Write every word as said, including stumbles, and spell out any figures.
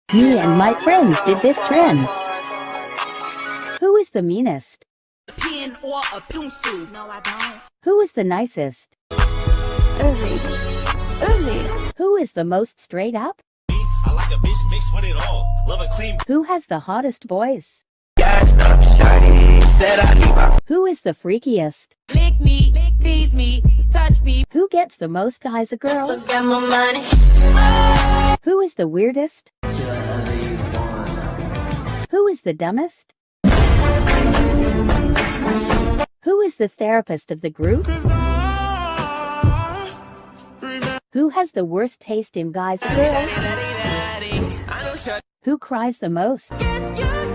Me and my friends did this trend. Who is the meanest? Pen or a pencil? No, I don't. Who is the nicest? Uzi. Uzi. Who is the most straight up? I like a bitch mixed with it all. Love a clean. Who has the hottest voice? Gassed up, shawty. Said I need my. Who is the freakiest? Lick me, tease me, touch me. Who gets the most guys a girl? Look at my money. Who is the weirdest? Who is the dumbest? Who is the therapist of the group? Who has the worst taste in guys and girls? Who cries the most?